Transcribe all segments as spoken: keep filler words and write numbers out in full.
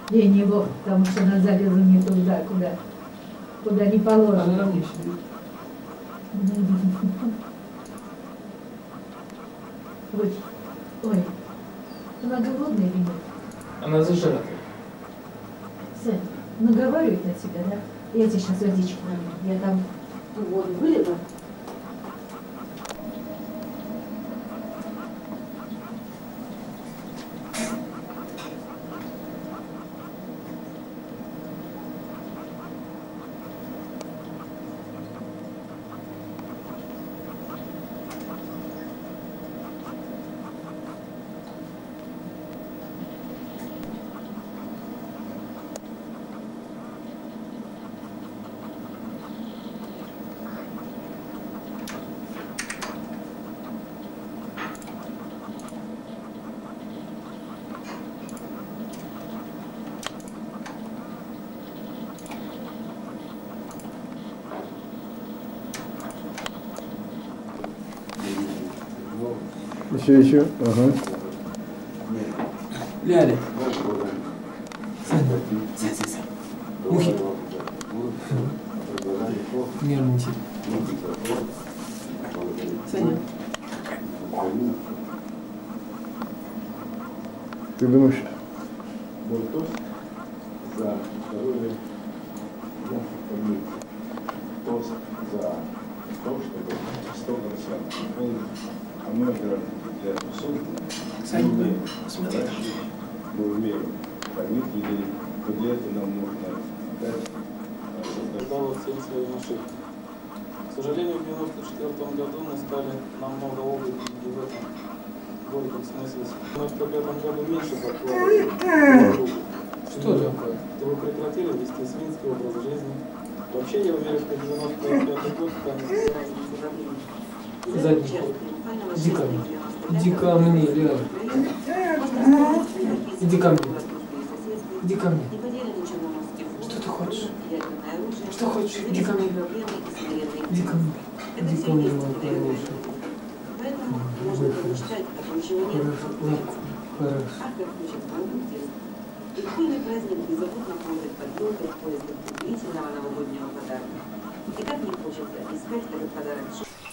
Я не его, потому что она залезла не туда, куда, куда не положено. Она ровнее сидит. Ой, ой, она голодная или нет? Она зажата. Сань, наговаривает на тебя, да? Я тебе сейчас водичку налью. Я там ту воду вылила. Еще, еще. Ага. Ляля. Сань, сань, сань, сань. Мухи. Нервничай. Саня. Ты думаешь? Мой тост за здоровье наших family. Тост за то, чтобы сто процентов полностью, а мы играем для этого созданы. Саня, Мы смотри. Мы умеем кормить людей, но для этого нам нужно дать Дала всем своим ошибкам. К сожалению, в девяносто четвёртом году мы стали намного опытнее в этом горьком смысле. В девяносто пятом году меньше подкладывали. Что такое? То вы прекратили вести свинский образ жизни. Вообще, я уверен, что девяносто пятый год станет Задний ход. Иди ко мне. Иди ко мне, Ляля. Иди ко мне. Иди ко мне. Что ты хочешь? Что хочешь? Иди ко мне. Иди ко мне. Иди ко мне, мой хороший. Хорошо. Хорошо. И школьный праздник беззаботно ходит под елкой в поисках удивительного новогоднего подарка. И как не хочется искать этот подарок.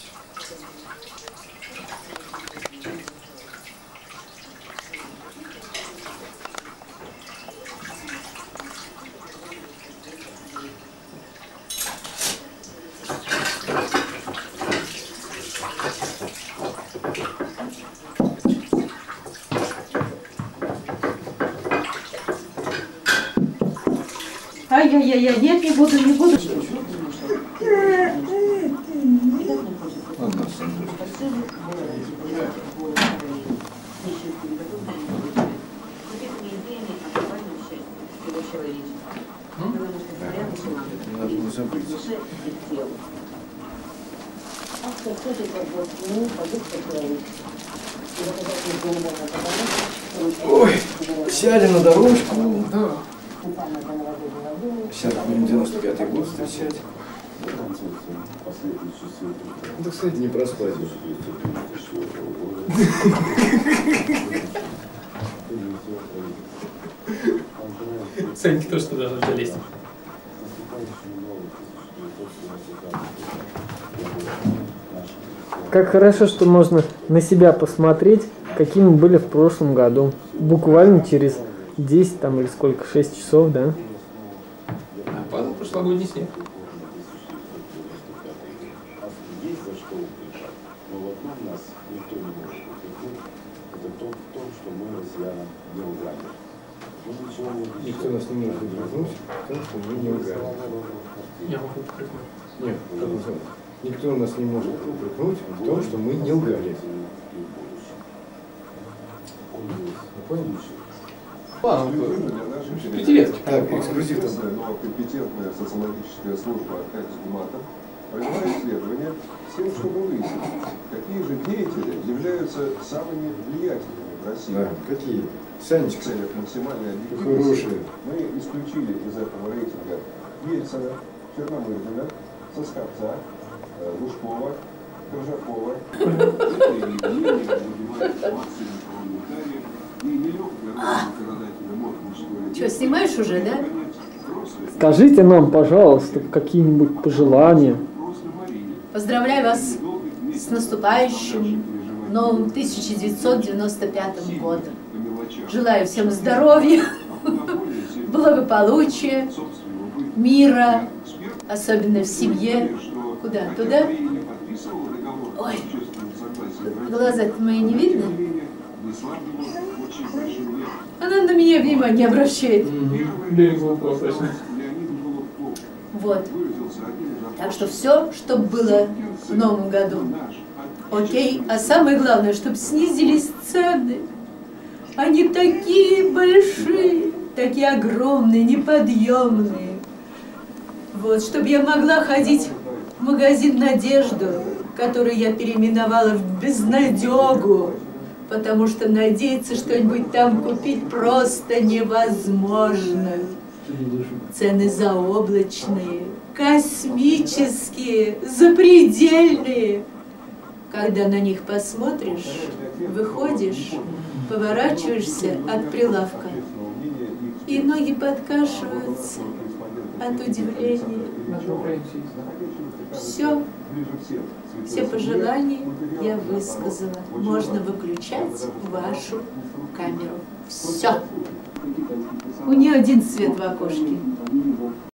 Ай-яй-яй-яй, нет, не буду, не буду. Ой, сядем на дорожку. Да. Сейчас будем девяносто пятый год встречать. Да, кстати, не проспать. Саньки тоже туда надо залезть. Как хорошо, что можно на себя посмотреть, какими мы были в прошлом году. Буквально через десять там или сколько, шесть часов, да? А падал прошлогодний снег. Есть за что упрекать, но в одном нас никто не может упрекнуть, это то, в том, что мы россиянам не лгали. Мы ничего не обещали. Никто нас не может упрекнуть в том, что мы не лгали. Я могу упрекнуть. Нет, как называется? Никто нас не может упрекнуть в том, что мы не лгали. Понял? А, пятилетки. Так, эксклюзив там. Компетентная социологическая служба «Эксгуматор» провела исследование с тем, чтобы выяснить, какие же деятели являются самыми влиятельными в России. Да, какие? Санечка. В целях максимальной объективности Хорошие. мы исключили из этого рейтинга Ельцина, Черномырдина, Соскобца, Лужкова, Коржакова. И нелегкая роль законодателя может мужской Что, снимаешь уже, да? Скажите нам, пожалуйста, какие-нибудь пожелания. Поздравляю вас с наступающим новым тысяча девятьсот девяносто пятым годом. Желаю всем здоровья, благополучия, мира, особенно в семье. Куда? Туда? Ой, глаза-то мои не видно? Она на меня внимания не обращает. Вот. Так что все, что было в новом году. Окей. А самое главное, чтобы снизились цены. Они такие большие, такие огромные, неподъемные. Вот, чтобы я могла ходить в магазин «Надежду», который я переименовала в «Безнадегу», потому что надеяться что-нибудь там купить просто невозможно. Цены заоблачные, космические, запредельные. Когда на них посмотришь, выходишь, поворачиваешься от прилавка, и ноги подкашиваются от удивления. Все, все пожелания я высказала. Можно выключать вашу камеру. Все. У нее один свет в окошке.